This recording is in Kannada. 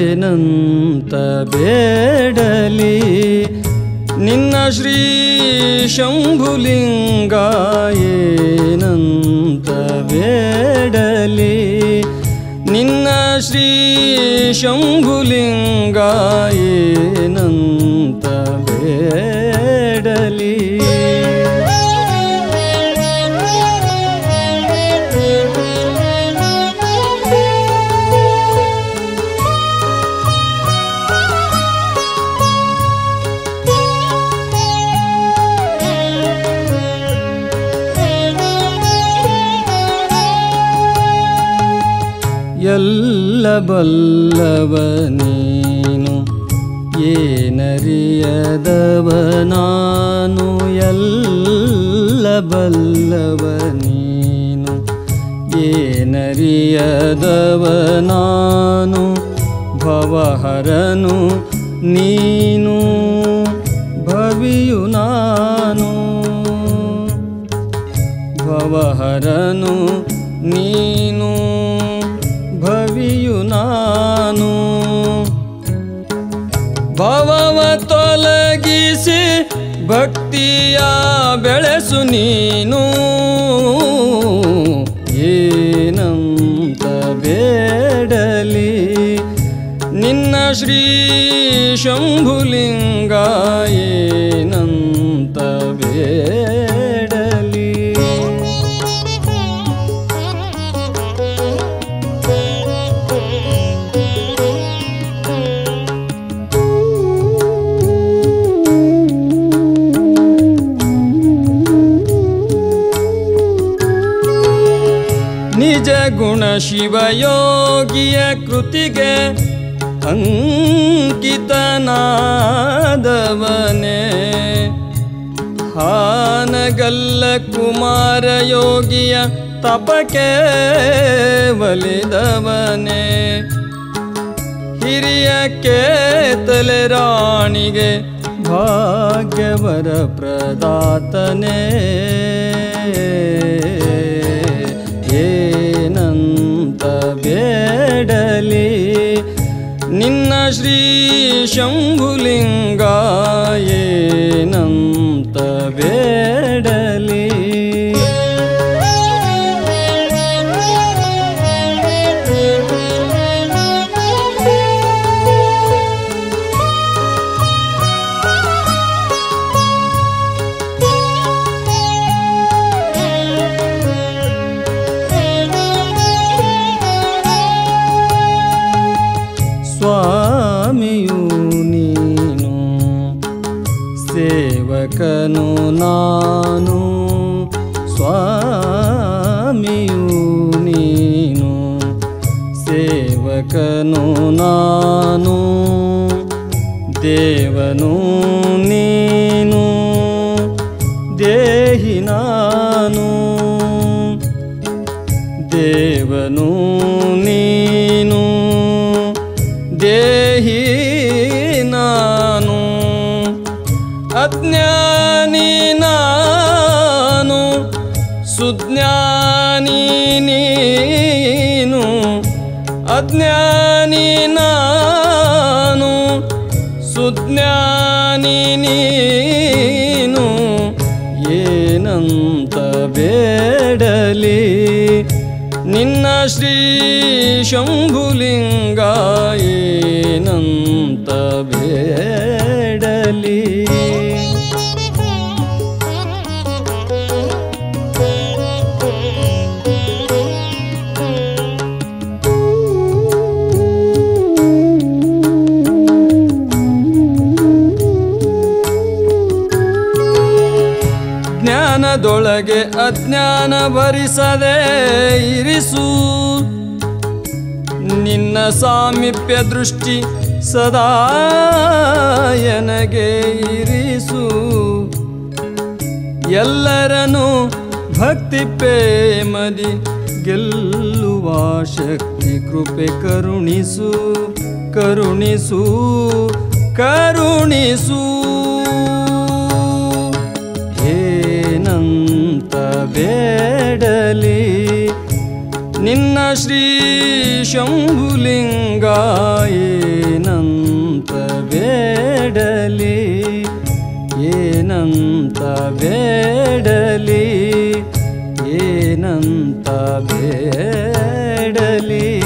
ಏನಂತ ಬೇಡಲಿ ನಿನ್ನ ಶ್ರೀ ಶಂಭುಲಿಂಗ ಏನಂತ ಬೇಡಲಿ ನಿನ್ನ ಶ್ರೀ ಶಂಭುಲಿಂಗ ಏನಂತ ಬೇಡಲಿ ಎಲ್ಲ ಬಲ್ಲವ ನೀನು ಏನರಿಯದವ ನಾನು ಎಲ್ಲ ಬಲ್ಲವ ನೀನು ಏನರಿಯದವ ನಾನು ಭವಹರನು ನೀನು ಭವಿಯು ನಾನು ಭವಹರನು ನೀನು ಭವಿಯು ನಾನು ಭವವ ತೊಲಗಿಸಿ ಭಕ್ತಿಯ ಬೆಳೆಸು ನೀನು ಏನಂತ ಬೇಡಲಿ ನಿನ್ನ ಶ್ರೀ ಶಂಭುಲಿಂಗ ಏನಂತ ಬೇಡಲಿ ನಿಜ ಗುಣ ಶಿವಯೋಗಿಯ ಕೃತಿಗೆ ಅಂಕಿತನಾದವನೇ ಹಾನಗಲ್ಲ ಕುಮಾರ ಯೋಗಿಯ ತಪಕ್ಕೆ ಒಲಿದವನೇ ಹಿರಿಯ ಕೇತಲೆ ರಾಣಿಗೆ ಭಾಗ್ಯವರ ಪ್ರದಾತನೇ ಏನಂತ ಬೇಡಲಿ ನಿನ್ನ ಶ್ರೀ ಶಂಭುಲಿಂಗ ಏನಂತ ಬೇಡಲಿ ಸ್ವಾಮಿಯು ನೀನು ಸೇವಕನು ನಾನು ಸ್ವಾಮಿಯು ನೀನು ಸೇವಕನು ನಾನು ದೇವನು ನೀನು ದೇಹಿ ನಾನು ದೇವನು ನೀನು ದೇಹಿ ನಾನು ಅಜ್ಞಾನಿ ನಾನು ಸುಜ್ಞಾನಿ ನೀನು ಅಜ್ಞಾನಿ ನಾನು ಸುಜ್ಞಾನಿ ನೀನು ಏನಂತ ಬೇಡಲಿ ನಿನ್ನ ಶ್ರೀ ಶಂಭುಲಿಂಗ ಏನಂತ ಬೇಡಲಿ ಜ್ಞಾನದೊಳಗೆ ಅಜ್ಞಾನ ಭರಿಸದೆ ಇರಿಸು ನಿನ್ನ ಸಾಮೀಪ್ಯ ದೃಷ್ಟಿ ಸದಾ ನನಗೆ ಇರಿಸು ಎಲ್ಲರನ್ನು ಭಕ್ತಿ ಪ್ರೇಮದಿ ಗೆಲ್ಲುವ ಶಕ್ತಿ ಕೃಪೆ ಕರುಣಿಸು ಕರುಣಿಸು ಕರುಣಿಸು ಏನಂತ ಬೇಡಲಿ ನಿನ್ನ ಶ್ರೀ ಶಂಭುಲಿಂಗ ಬೇಡಲಿ ಏನಂತ ಬೇಡಲಿ ಏನಂತ ಬೇಡಲಿ